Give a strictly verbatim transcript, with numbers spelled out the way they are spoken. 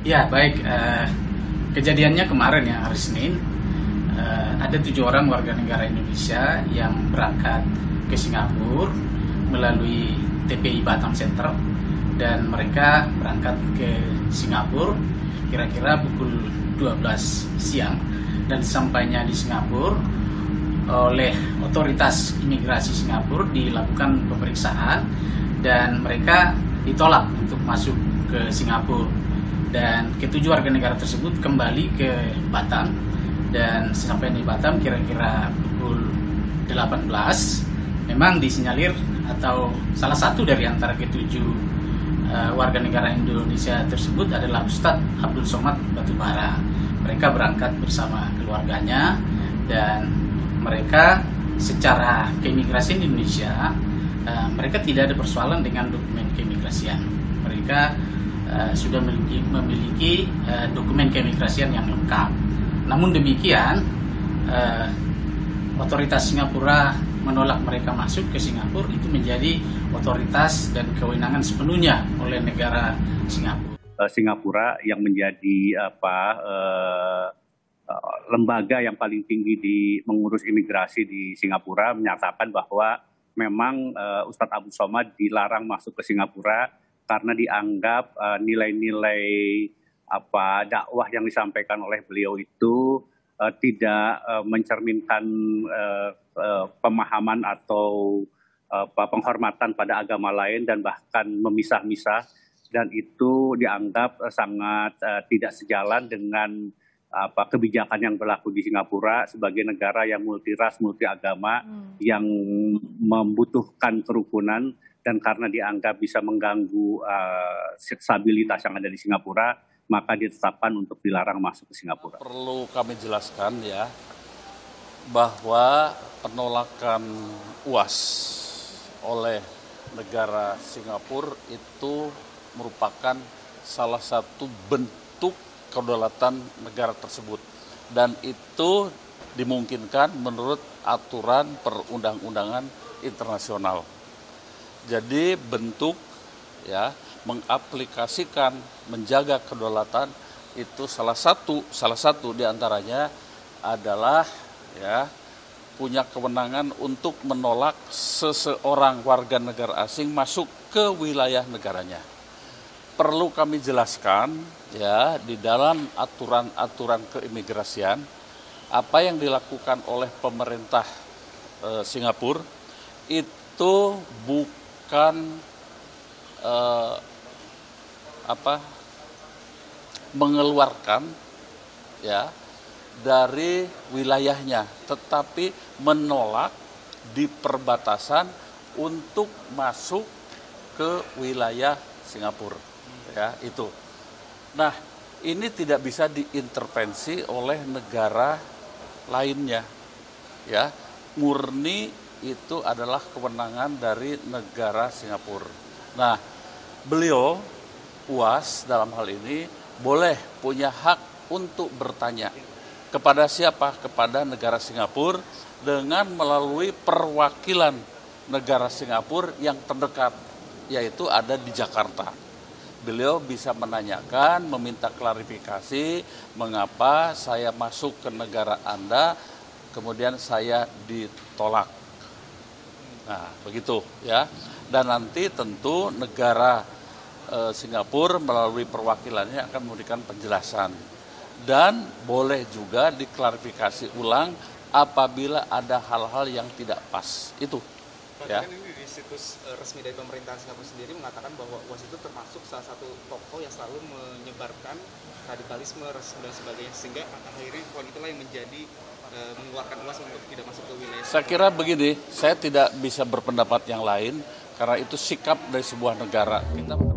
Ya, baik. Uh, kejadiannya kemarin ya, hari Senin, uh, ada tujuh orang warga negara Indonesia yang berangkat ke Singapura melalui T P I Batam Center, dan mereka berangkat ke Singapura kira-kira pukul dua belas siang, dan sampainya di Singapura oleh otoritas imigrasi Singapura dilakukan pemeriksaan dan mereka ditolak untuk masuk ke Singapura. Dan ketujuh warga negara tersebut kembali ke Batam, dan sampai di Batam kira-kira pukul delapan belas memang disinyalir atau salah satu dari antara ketujuh uh, warga negara Indonesia tersebut adalah Ustadz Abdul Somad Batubara. Mereka berangkat bersama keluarganya dan mereka secara keimigrasian di Indonesia uh, mereka tidak ada persoalan dengan dokumen keimigrasian. Mereka uh, sudah memiliki, memiliki uh, dokumen keimigrasian yang lengkap. Namun demikian, uh, otoritas Singapura menolak mereka masuk ke Singapura. Itu menjadi otoritas dan kewenangan sepenuhnya oleh negara Singapura. Singapura yang menjadi apa uh, uh, lembaga yang paling tinggi di mengurus imigrasi di Singapura menyatakan bahwa memang uh, Ustadz Abdul Somad dilarang masuk ke Singapura karena dianggap uh, nilai-nilai apa dakwah yang disampaikan oleh beliau itu uh, tidak uh, mencerminkan uh, uh, pemahaman atau uh, penghormatan pada agama lain dan bahkan memisah-misah, dan itu dianggap uh, sangat uh, tidak sejalan dengan apa kebijakan yang berlaku di Singapura sebagai negara yang multiras, multiagama, hmm. yang membutuhkan kerukunan, dan karena dianggap bisa mengganggu uh, stabilitas yang ada di Singapura, maka ditetapkan untuk dilarang masuk ke Singapura. Perlu kami jelaskan ya, bahwa penolakan U A S oleh negara Singapura itu merupakan salah satu bentuk kedaulatan negara tersebut, dan itu dimungkinkan menurut aturan perundang-undangan internasional. Jadi bentuk ya mengaplikasikan menjaga kedaulatan itu salah satu salah satu diantaranya adalah ya punya kewenangan untuk menolak seseorang warga negara asing masuk ke wilayah negaranya. Perlu kami jelaskan ya, di dalam aturan-aturan keimigrasian apa yang dilakukan oleh pemerintah e, Singapura itu bukan e, apa mengeluarkan ya dari wilayahnya, tetapi menolak di perbatasan untuk masuk ke wilayah Singapura. Ya, itu. Nah, ini tidak bisa diintervensi oleh negara lainnya. Ya, murni itu adalah kewenangan dari negara Singapura. Nah, beliau U A S dalam hal ini boleh punya hak untuk bertanya kepada siapa? Kepada negara Singapura dengan melalui perwakilan negara Singapura yang terdekat, yaitu ada di Jakarta. Beliau bisa menanyakan, meminta klarifikasi, mengapa saya masuk ke negara Anda, kemudian saya ditolak. Nah, begitu ya. Dan nanti tentu negara e, Singapura melalui perwakilannya akan memberikan penjelasan. Dan boleh juga diklarifikasi ulang apabila ada hal-hal yang tidak pas. Itu. Ya. Kan ini di situs resmi dari pemerintahan Singapura sendiri mengatakan bahwa U A S itu termasuk salah satu tokoh yang selalu menyebarkan radikalisme, rasisme dan sebagainya, sehingga akhirnya poin itulah yang menjadi e, mengeluarkan U A S untuk tidak masuk ke wilayah. Saya kira begini, saya tidak bisa berpendapat yang lain karena itu sikap dari sebuah negara. Kita